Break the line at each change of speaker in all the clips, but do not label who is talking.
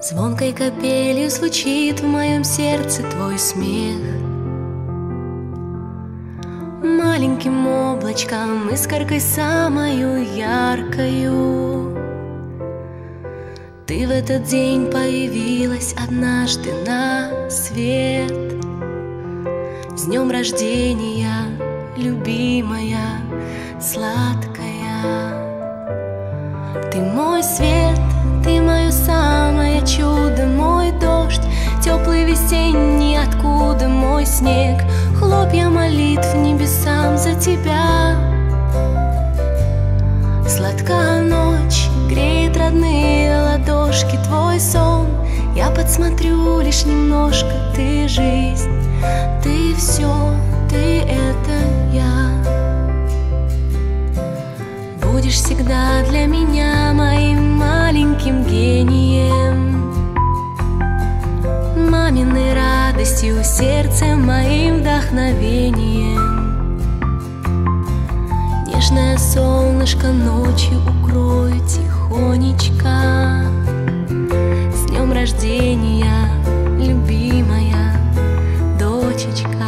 Звонкой капелью звучит в моем сердце твой смех. Маленьким облачком, искоркой самою яркою, ты в этот день появилась однажды на свет. С днем рождения, любимая, сладкая. Ты мой свет, ты мое самое чудо, мой дождь, теплый весенний, откуда мой снег, хлопья молитв небесам за тебя. Сладкая ночь греет родные ладошки, твой сон я подсмотрю лишь немножко. Ты жизнь, ты все, ты это я. Будешь всегда для меня моим маленьким гением, маминой радостью, сердцем моим вдохновением. Нежное солнышко ночью укрою тихонечко. С днем рождения, любимая дочечка.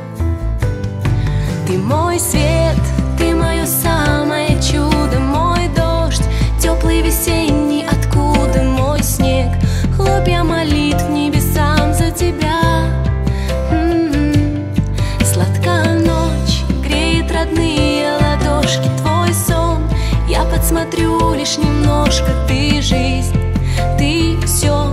Ты мой свет, ты мое самое чудо, мой дождь, теплый весенний, откуда мой снег, хлопья молитв небесам за тебя. Сладкая ночь греет родные ладошки, твой сон я подсмотрю лишь немножко. Ты жизнь, ты все,